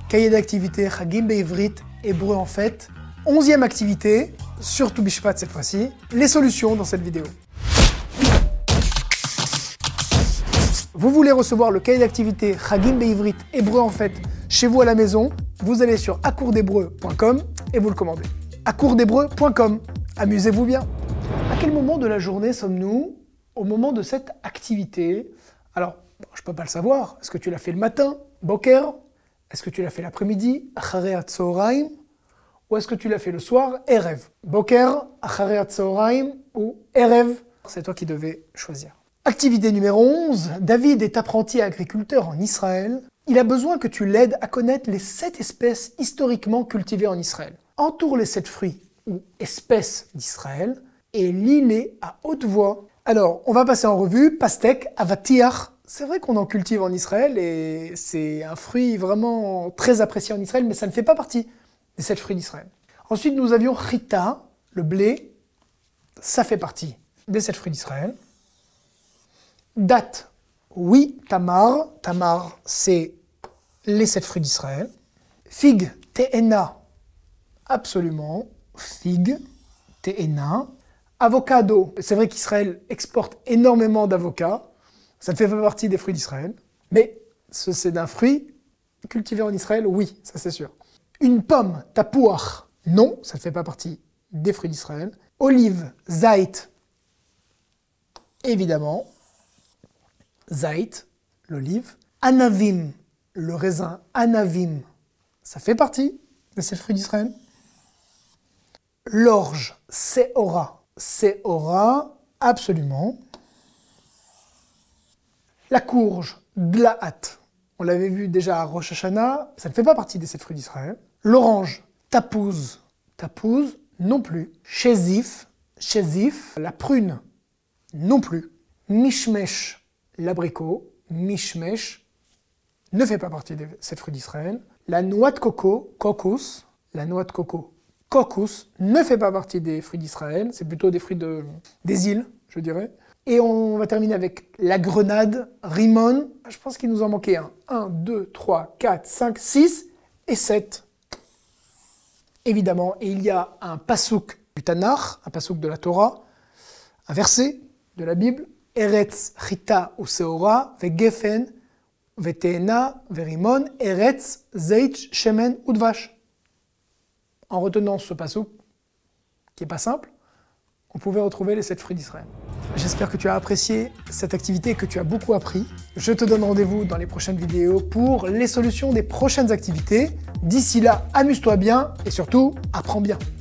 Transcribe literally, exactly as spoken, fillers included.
Cahier d'activité, Chagim Be'Ivrit, hébreu en fête. Onzième activité, sur Tu Bishvat cette fois-ci, les solutions dans cette vidéo. Vous voulez recevoir le cahier d'activité Chagim Be'Ivrit, hébreu en fête, chez vous à la maison, vous allez sur accours d'hébreu point com et vous le commandez. accours d'hébreu point com, amusez-vous bien. À quel moment de la journée sommes-nous au moment de cette activité? Alors, je ne peux pas le savoir. Est-ce que tu l'as fait le matin, Boker? Est-ce que tu l'as fait l'après-midi, Acharei Hatzoraim? Ou est-ce que tu l'as fait le soir, Erev? Boker, Acharei Hatzoraim ou Erev? C'est toi qui devais choisir. Activité numéro onze. David est apprenti agriculteur en Israël. Il a besoin que tu l'aides à connaître les sept espèces historiquement cultivées en Israël. Entoure les sept fruits ou espèces d'Israël et lis-les à haute voix. Alors, on va passer en revue. Pastek, avatiach. C'est vrai qu'on en cultive en Israël et c'est un fruit vraiment très apprécié en Israël, mais ça ne fait pas partie des sept fruits d'Israël. Ensuite, nous avions chita, le blé. Ça fait partie des sept fruits d'Israël. Date, oui, tamar. Tamar, c'est les sept fruits d'Israël. Figue, te'ena, absolument. Figue, te'ena. Avocado, c'est vrai qu'Israël exporte énormément d'avocats. Ça ne fait pas partie des fruits d'Israël. Mais c'est d'un fruit cultivé en Israël, oui, ça c'est sûr. Une pomme, tapouach, non, ça ne fait pas partie des fruits d'Israël. Olive, zait, évidemment. Zait, l'olive. Anavim, le raisin anavim, ça fait partie de ces fruits d'Israël. L'orge, seora. Seora, absolument. La courge, dlaat. On l'avait vu déjà à Rosh Hashanah, ça ne fait pas partie des sept fruits d'Israël. L'orange, tapouz. Tapouz, non plus. Chésif, chésif. La prune, non plus. Mishmesh, l'abricot. Mishmesh, ne fait pas partie des sept fruits d'Israël. La noix de coco, cocos. La noix de coco, cocos, ne fait pas partie des fruits d'Israël. C'est plutôt des fruits de, des îles, je dirais. Et on va terminer avec la grenade, rimon. Je pense qu'il nous en manquait un. un, deux, trois, quatre, cinq, six et sept. Évidemment, et il y a un pasouk du Tanakh, un pasouk de la Torah, un verset de la Bible. Eretz chita ou seora, vegefen, veteena, verimon, eretz, zeit, shemen ou dvash. En retenant ce pasouk, qui n'est pas simple, on pouvait retrouver les sept fruits d'Israël. J'espère que tu as apprécié cette activité et que tu as beaucoup appris. Je te donne rendez-vous dans les prochaines vidéos pour les solutions des prochaines activités. D'ici là, amuse-toi bien et surtout, apprends bien.